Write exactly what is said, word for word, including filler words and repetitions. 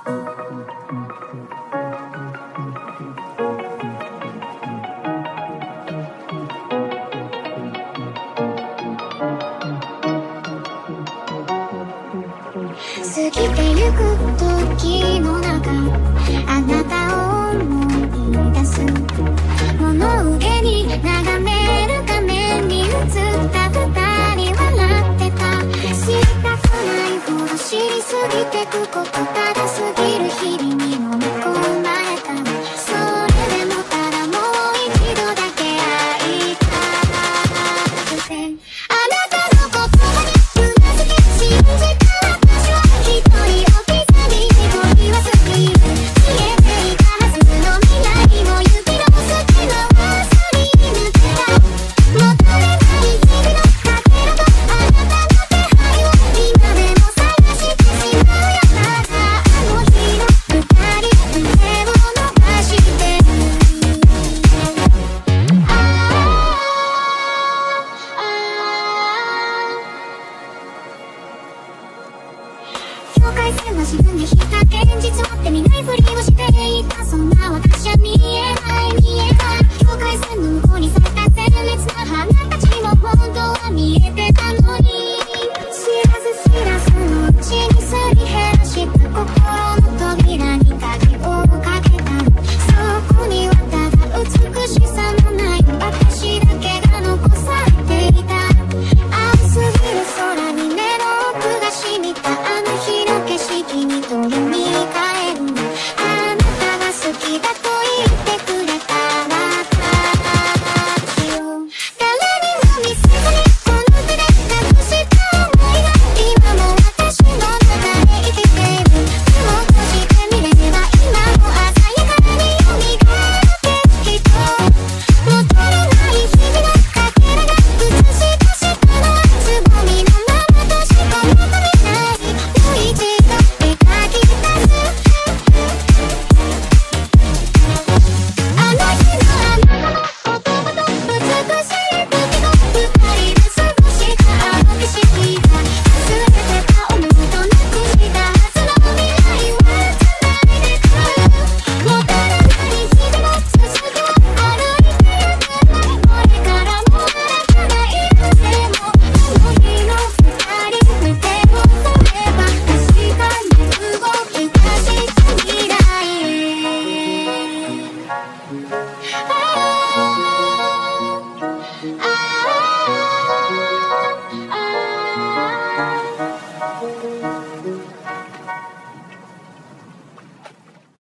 過ぎてゆく時の中、あなたを思い出す。物憂げに眺める画面に映った二人笑ってた。知りたくないほど知りすぎてくこと、ただ過ぎる日々に飲み込まれた。それでもただもう一度だけ会いたくて、あなたの言葉にうなずき信じた。一人置き去り一人は過ぎる。消えていたはずの未来を指の隙間はすり抜けた。戻れない日々のかけらとあなたの気配を今でも探してしまうよ。ただあの日の二人胸を伸ばしてる。ああ境界線は沈んでいた。現実はって見ないふりをしていた。そんな私は見えない見えない。境界線の向こうに咲いた鮮烈な花たちも本当は見えてたのに。